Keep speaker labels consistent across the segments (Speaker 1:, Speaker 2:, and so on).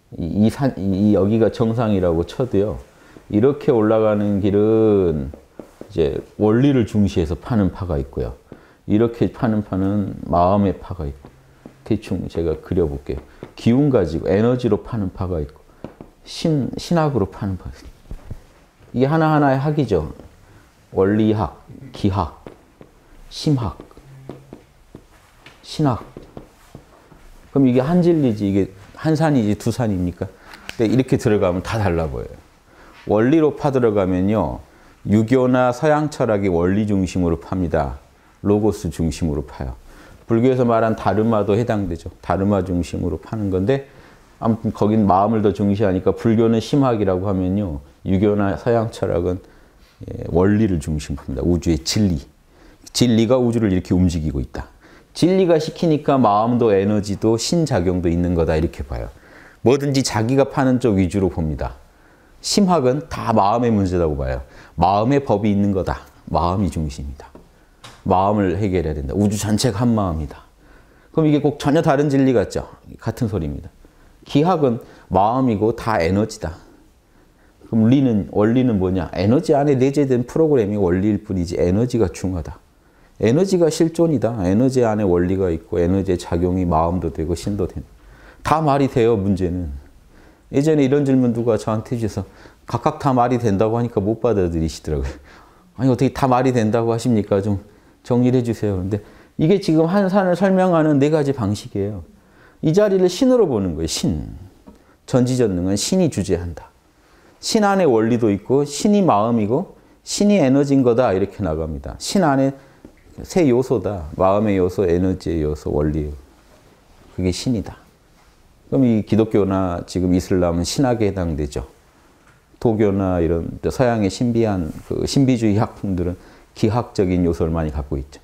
Speaker 1: 여기가 정상이라고 쳐도요. 이렇게 올라가는 길은 이제 원리를 중시해서 파는 파가 있고요. 이렇게 파는 파는 마음의 파가 있고, 대충 제가 그려볼게요. 기운 가지고 에너지로 파는 파가 있고, 신학으로 파는 파가 있고. 이게 하나하나의 학이죠. 원리학, 기학, 심학, 신학. 그럼 이게 한 진리지, 이게 한 산이지 두 산입니까? 근데 이렇게 들어가면 다 달라 보여요. 원리로 파 들어가면요. 유교나 서양 철학이 원리 중심으로 팝니다. 로고스 중심으로 파요. 불교에서 말한 다르마도 해당되죠. 다르마 중심으로 파는 건데 아무튼 거긴 마음을 더 중시하니까 불교는 심학이라고 하면요. 유교나 서양 철학은 원리를 중심으로 팝니다. 우주의 진리. 진리가 우주를 이렇게 움직이고 있다. 진리가 시키니까 마음도 에너지도 신작용도 있는 거다 이렇게 봐요. 뭐든지 자기가 파는 쪽 위주로 봅니다. 심학은 다 마음의 문제라고 봐요. 마음의 법이 있는 거다. 마음이 중심이다. 마음을 해결해야 된다. 우주 전체가 한 마음이다. 그럼 이게 꼭 전혀 다른 진리 같죠? 같은 소리입니다. 기학은 마음이고 다 에너지다. 그럼 원리는 뭐냐? 에너지 안에 내재된 프로그램이 원리일 뿐이지 에너지가 중요하다. 에너지가 실존이다. 에너지 안에 원리가 있고 에너지의 작용이 마음도 되고 신도 된다. 다 말이 돼요, 문제는. 예전에 이런 질문 누가 저한테 해주셔서 각각 다 말이 된다고 하니까 못 받아들이시더라고요. 아니 어떻게 다 말이 된다고 하십니까? 좀 정리를 해주세요. 그런데 이게 지금 한 산을 설명하는 네 가지 방식이에요. 이 자리를 신으로 보는 거예요. 신. 전지전능은 신이 주재한다. 신 안에 원리도 있고 신이 마음이고 신이 에너지인 거다 이렇게 나갑니다. 신 안에 세 요소다. 마음의 요소, 에너지의 요소, 원리. 그게 신이다. 그럼 이 기독교나 지금 이슬람은 신학에 해당되죠. 도교나 이런 서양의 신비한 신비주의 학풍들은 기학적인 요소를 많이 갖고 있죠.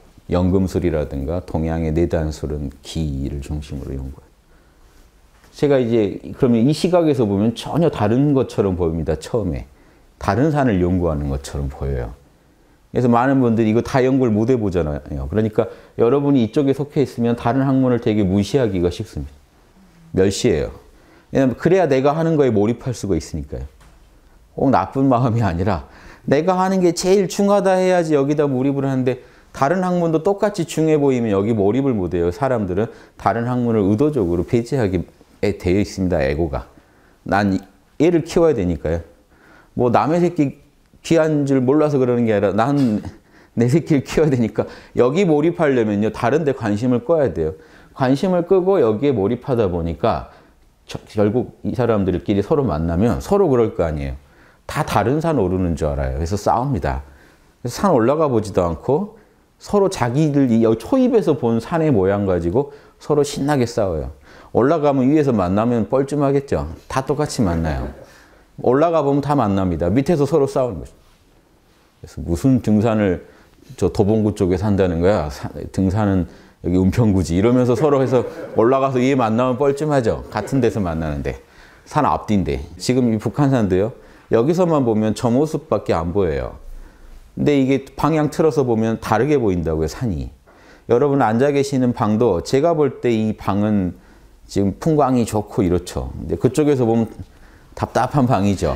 Speaker 1: 연금술이라든가 동양의 내단술은 기를 중심으로 연구해요. 제가 이제 그러면 이 시각에서 보면 전혀 다른 것처럼 보입니다. 처음에. 다른 산을 연구하는 것처럼 보여요. 그래서 많은 분들이 이거 다 연구를 못 해보잖아요. 그러니까 여러분이 이쪽에 속해 있으면 다른 학문을 되게 무시하기가 쉽습니다. 멸시해요. 왜냐하면 그래야 내가 하는 거에 몰입할 수가 있으니까요. 꼭 나쁜 마음이 아니라 내가 하는 게 제일 중요하다 해야지 여기다 몰입을 하는데 다른 학문도 똑같이 중요해 보이면 여기 몰입을 못 해요. 사람들은 다른 학문을 의도적으로 배제하게 되어 있습니다. 에고가. 난 얘를 키워야 되니까요. 뭐 남의 새끼 귀한 줄 몰라서 그러는 게 아니라 난 내 새끼를 키워야 되니까 여기 몰입하려면요. 다른 데 관심을 꺼야 돼요. 관심을 끄고 여기에 몰입하다 보니까 결국 이 사람들끼리 서로 만나면 서로 그럴 거 아니에요. 다 다른 산 오르는 줄 알아요. 그래서 싸웁니다. 그래서 산 올라가 보지도 않고 서로 자기들 초입에서 본 산의 모양 가지고 서로 신나게 싸워요. 올라가면 위에서 만나면 뻘쭘하겠죠. 다 똑같이 만나요. 올라가 보면 다 만납니다. 밑에서 서로 싸우는 거죠. 그래서 무슨 등산을 저 도봉구 쪽에 산다는 거야. 등산은 여기 은평구지. 이러면서 서로 해서 올라가서 위에 만나면 뻘쭘하죠. 같은 데서 만나는데. 산 앞뒤인데. 지금 이 북한산도요. 여기서만 보면 저 모습밖에 안 보여요. 근데 이게 방향 틀어서 보면 다르게 보인다고요. 산이. 여러분 앉아 계시는 방도 제가 볼 때 이 방은 지금 풍광이 좋고 이렇죠. 근데 그쪽에서 보면 답답한 방이죠.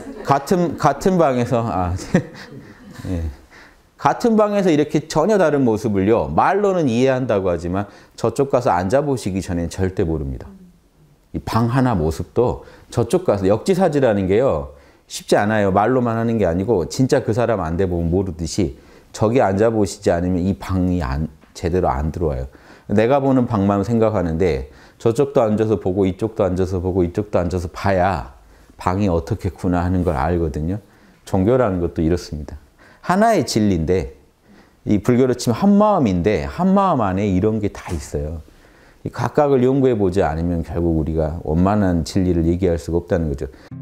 Speaker 1: 같은 방에서 네. 같은 방에서 이렇게 전혀 다른 모습을요. 말로는 이해한다고 하지만 저쪽 가서 앉아보시기 전엔 절대 모릅니다. 이 방 하나 모습도 저쪽 가서 역지사지라는 게요. 쉽지 않아요. 말로만 하는 게 아니고 진짜 그 사람 안 돼 보면 모르듯이 저기 앉아보시지 않으면 이 방이 제대로 안 들어와요. 내가 보는 방만 생각하는데 저쪽도 앉아서 보고 이쪽도 앉아서 보고 이쪽도 앉아서 봐야 방이 어떻겠구나 하는 걸 알거든요. 종교라는 것도 이렇습니다. 하나의 진리인데 이 불교로 치면 한마음인데 한마음 안에 이런 게 다 있어요. 각각을 연구해 보지 않으면 결국 우리가 원만한 진리를 얘기할 수가 없다는 거죠.